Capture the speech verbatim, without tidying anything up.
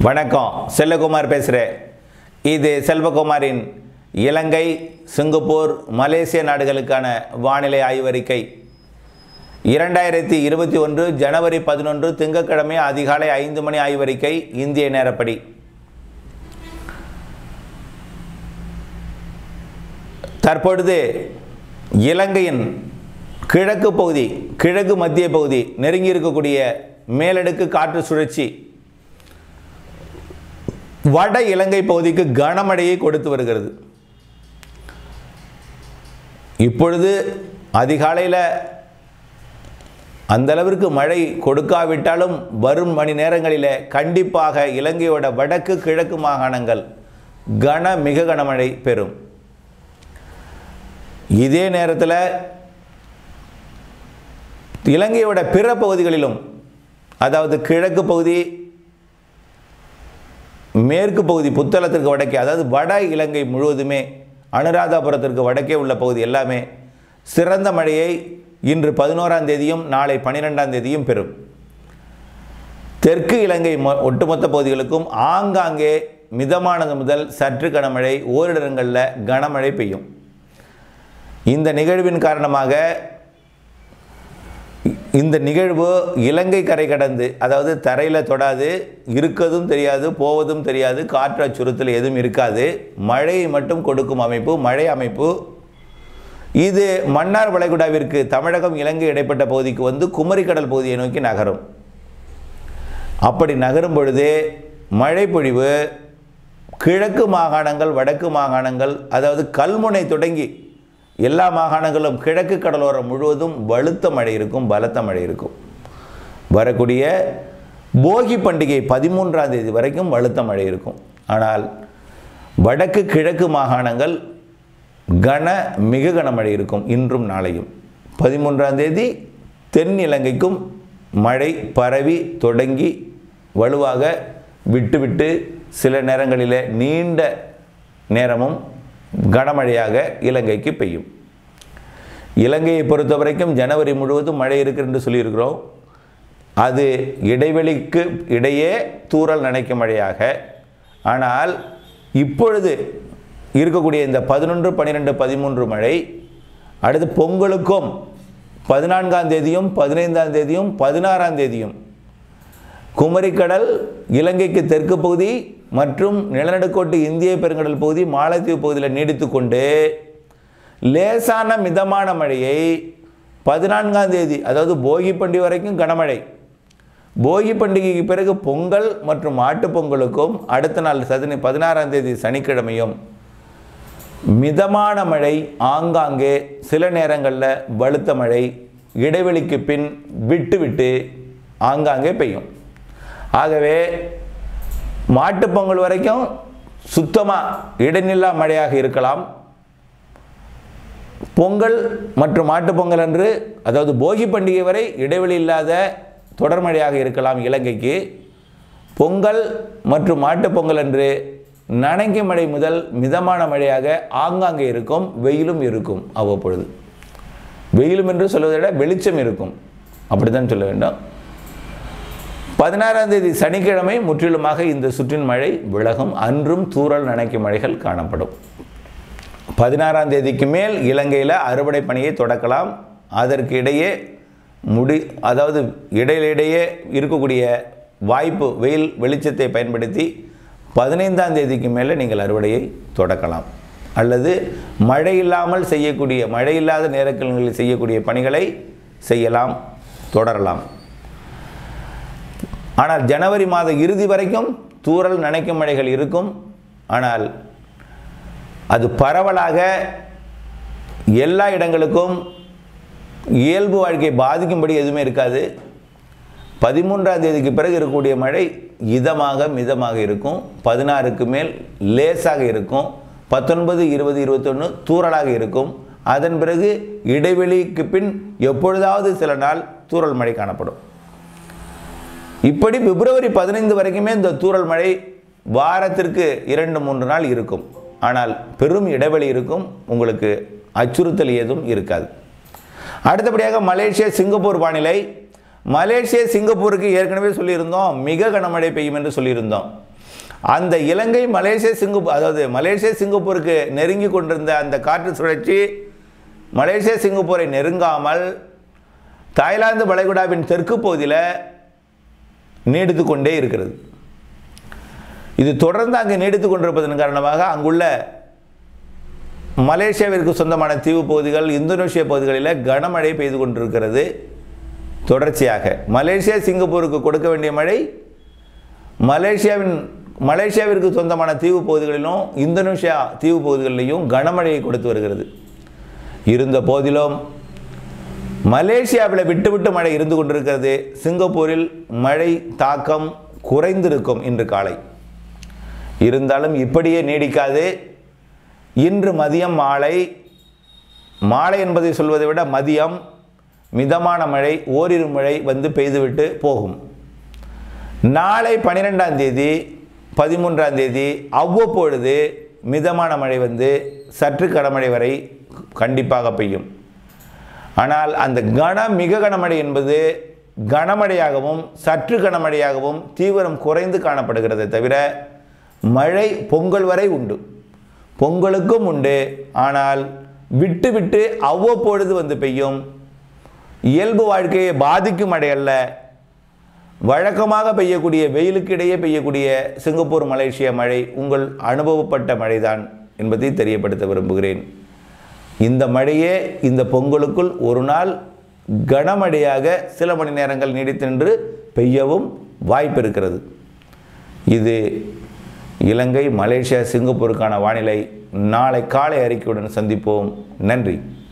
வணக்கம், செல்லகுமார் பேசுகிறேன். இது செல்வகுமாரின் இலங்கை, சிங்கப்பூர், மலேசிய நாடுகளுக்கான வானிலை ஆய்வறிக்கை. இரண்டாயிரத்தி இருபத்தி ஒன்று ஜனவரி பதினொன்று திங்கட்கிழமை அதிகாலை ஐந்து மணி ஆய்வறிக்கை இந்திய நேரப்படி. தற்பொழுது இலங்கையின் கிழக்கு பகுதி, கிழக்கு மத்திய பகுதி நெருங்கி இருக்கக்கூடிய மேலடுக்கு காற்று சுழற்சி வட இலங்கை பகுதிக்கு கனமழையை கொடுத்து வருகிறது. இப்பொழுது அதிகாலையில் அந்த அளவிற்கு மழை கொடுக்காவிட்டாலும் வரும் மணி நேரங்களில் கண்டிப்பாக இலங்கையோட வடக்கு கிழக்கு மாகாணங்கள் கன மிக கனமழை பெறும். இதே நேரத்தில் இலங்கையோட பிற பகுதிகளிலும், அதாவது கிழக்கு பகுதி, மேற்கு பகுதி, புத்தளத்திற்கு வடக்கே, அதாவது வட இலங்கை முழுவதுமே, அனுராதபுரத்திற்கு வடக்கே உள்ள பகுதி எல்லாமே சிறந்த மழையை இன்று பதினோராம் தேதியும் நாளை பன்னிரெண்டாம் தேதியும் பெறும். தெற்கு இலங்கை ஒட்டுமொத்த பகுதிகளுக்கும் ஆங்காங்கே மிதமானது முதல் சற்று கனமழை, ஓரிடங்களில் கனமழை பெய்யும். இந்த நிகழ்வின் காரணமாக இந்த நிகழ்வு இலங்கை கரை கடந்து, அதாவது தரையில் தொடாது, இருக்கதும் தெரியாது, போவதும் தெரியாது, காற்று அச்சுறுத்தல் எதுவும் இருக்காது, மழையை மட்டும் கொடுக்கும் அமைப்பு, மழை அமைப்பு. இது மன்னார் வளைகுடாவிற்கு, தமிழகம் இலங்கை இடைப்பட்ட பகுதிக்கு வந்து குமரிக்கடல் பகுதியை நோக்கி நகரும். அப்படி நகரும் பொழுது மழை பொழிவு கிழக்கு மாகாணங்கள், வடக்கு மாகாணங்கள், அதாவது கல்முனை தொடங்கி எல்லா மாகாணங்களும் கிழக்கு கடலோரம் முழுவதும் வலுத்த மழை இருக்கும், பலத்த மழை இருக்கும். வரக்கூடிய போகி பண்டிகை பதிமூன்றாம் தேதி வரைக்கும் வலுத்த மழை இருக்கும். ஆனால் வடக்கு கிழக்கு மாகாணங்கள் கன மிக கனமழை இருக்கும் இன்றும் நாளையும். பதிமூன்றாம் தேதி தென் இலங்கைக்கும் மழை பரவி தொடங்கி வலுவாக விட்டுவிட்டு சில நேரங்களில் நீண்ட நேரமும் கனமழையாக இலங்கைக்கு பெய்யும். இலங்கையை பொறுத்த வரைக்கும் ஜனவரி முழுவதும் மழை இருக்கு என்று சொல்லியிருக்கிறோம். அது இடைவெளிக்கு இடையே தூறல் நனைக்கும் மழையாக. ஆனால் இப்பொழுது இருக்கக்கூடிய இந்த பதினொன்று, பன்னிரெண்டு, பதிமூன்று மழை அடுத்து பொங்கலுக்கும் பதினான்காம் தேதியும் பதினைந்தாம் தேதியும் பதினாறாம் தேதியும் குமரிக்கடல், இலங்கைக்கு தெற்கு பகுதி மற்றும் நிலநடுக்கோட்டு இந்திய பெருங்கடல் பகுதி, மாலத்தீவு பகுதியில் நீடித்து கொண்டு லேசான மிதமான மழையை பதினான்காம் தேதி, அதாவது போகி பண்டிகை வரைக்கும் கனமழை, போகி பண்டிகைக்கு பிறகு பொங்கல் மற்றும் மாட்டுப் பொங்கலுக்கும் அடுத்த நாள் சனி பதினாறாம் தேதி சனிக்கிழமையும் மிதமான மழை, ஆங்காங்கே சில நேரங்களில் வலுத்த மழை, இடைவெளிக்கு பின் விட்டு விட்டு ஆங்காங்கே பெய்யும். ஆகவே மாட்டுப்பொங்கல் வரைக்கும் சுத்தமாக இடைநில்லா மழையாக இருக்கலாம். பொங்கல் மற்றும் மாட்டுப்பொங்கல் அன்று, அதாவது போகி பண்டிகை வரை இடைவெளி இல்லாத தொடர் மழையாக இருக்கலாம் இலங்கைக்கு. பொங்கல் மற்றும் மாட்டுப்பொங்கல் அன்று நனைக்கும் மழை முதல் மிதமான மழையாக ஆங்காங்கே இருக்கும். வெயிலும் இருக்கும், அவ்வப்பொழுது வெயிலும் என்று சொல்வதை விட வெளிச்சம் இருக்கும், அப்படித்தான் சொல்ல வேண்டும். பதினாறாம் தேதி சனிக்கிழமை முற்றிலுமாக இந்த சுற்றின் மழை விலகும். அன்றும் தூறல் நனைக்கும் மழைகள் காணப்படும். பதினாறாம் தேதிக்கு மேல் இலங்கையில் அறுவடை பணியை தொடக்கலாம். அதற்கு இடையே முடி அதாவது இடையிடையே இருக்கக்கூடிய வாய்ப்பு, வெயில் வெளிச்சத்தை பயன்படுத்தி பதினைந்தாம் தேதிக்கு மேலே நீங்கள் அறுவடையை தொடக்கலாம். அல்லது மழை இல்லாமல் செய்யக்கூடிய, மழை இல்லாத நேரங்களில் செய்யக்கூடிய பணிகளை செய்யலாம், தொடரலாம். ஆனால் ஜனவரி மாத இறுதி வரைக்கும் தூறல் நனைக்கும் மழைகள் இருக்கும். ஆனால் அது பரவலாக எல்லா இடங்களுக்கும் இயல்பு வாழ்க்கையை பாதிக்கும்படி எதுவுமே இருக்காது. பதிமூன்றாம் தேதிக்கு பிறகு இருக்கக்கூடிய மழை இதமாக மிதமாக இருக்கும். பதினாறுக்கு மேல் லேசாக இருக்கும். பத்தொன்பது, இருபது, இருபத்தொன்று தூறலாக இருக்கும். அதன் பிறகு இடைவெளிக்கு பின் எப்பொழுதாவது சில நாள் தூறல் மழை காணப்படும். இப்படி பிப்ரவரி பதினைந்து வரைக்குமே இந்த தூறல் மழை வாரத்திற்கு இரண்டு மூன்று நாள் இருக்கும். ஆனால் பெரும் இடைவெளி இருக்கும், உங்களுக்கு அச்சுறுத்தல் ஏதும் இருக்காது. அடுத்தபடியாக மலேசியா, சிங்கப்பூர் வானிலை. மலேசியா சிங்கப்பூருக்கு ஏற்கனவே சொல்லியிருந்தோம் மிக கனமழை பெய்யும் என்று சொல்லியிருந்தோம். அந்த இலங்கை மலேசியா சிங்கப்பூர் அதாவது மலேசியா சிங்கப்பூருக்கு நெருங்கி கொண்டிருந்த அந்த காற்று சுழற்சி மலேசியா சிங்கப்பூரை நெருங்காமல் தாய்லாந்து வளைகுடாவின் தெற்கு பகுதியில் நீடித்து கொண்டே இருக்கிறது. இது தொடர்ந்து அங்கே நீடித்து கொண்டிருப்பதன் காரணமாக அங்குள்ள மலேசியாவிற்கு சொந்தமான தீவு பகுதிகள், இந்தோனேஷியா பகுதிகளில் கனமழை பெய்து கொண்டிருக்கிறது. தொடர்ச்சியாக மலேசியா சிங்கப்பூருக்கு கொடுக்க வேண்டிய மழை மலேசியாவின் மலேசியாவிற்கு சொந்தமான தீவு பகுதிகளிலும் இந்தோனேஷியா தீவு பகுதிகளிலையும் கனமழையை கொடுத்து வருகிறது. இருந்த போதிலும் மலேசியாவில் விட்டு விட்டு மழை இருந்து கொண்டிருக்கிறது. சிங்கப்பூரில் மழை தாக்கம் குறைந்திருக்கும் இன்று காலை. இருந்தாலும் இப்படியே நீடிக்காது. இன்று மதியம் மாலை மாலை என்பதை சொல்வதை விட மதியம் மிதமான மழை ஓரிரு மழை வந்து பெய்துவிட்டு போகும். நாளை பன்னிரெண்டாம் தேதி பதிமூன்றாம் தேதி அவ்வப்பொழுது மிதமான மழை வந்து சற்று கனமழை வரை கண்டிப்பாக பெய்யும். ஆனால் அந்த கன மிக கனமழை என்பது கனமழையாகவும் சற்று கனமழையாகவும் தீவிரம் குறைந்து காணப்படுகிறதே தவிர மழை பொங்கல் வரை உண்டு, பொங்கலுக்கும் உண்டு. ஆனால் விட்டு விட்டு அவ்வப்பொழுது வந்து பெய்யும். இயல்பு வாழ்க்கையை பாதிக்கும் மழை அல்ல. வழக்கமாக பெய்யக்கூடிய வெயிலுக்கு இடையே பெய்யக்கூடிய சிங்கப்பூர் மலேசியா மழை உங்கள் அனுபவப்பட்ட மழைதான் என்பதை தெரியப்படுத்த விரும்புகிறேன். இந்த மழையே இந்த பொங்கலுக்குள் ஒரு நாள் கனமழையாக சில மணி நேரங்கள் நீடித்து நின்று பெய்யவும் வாய்ப்பு இருக்கிறது. இது இலங்கை மலேசியா சிங்கப்பூருக்கான வானிலை. நாளை காலை அறிக்கையுடன் சந்திப்போம். நன்றி.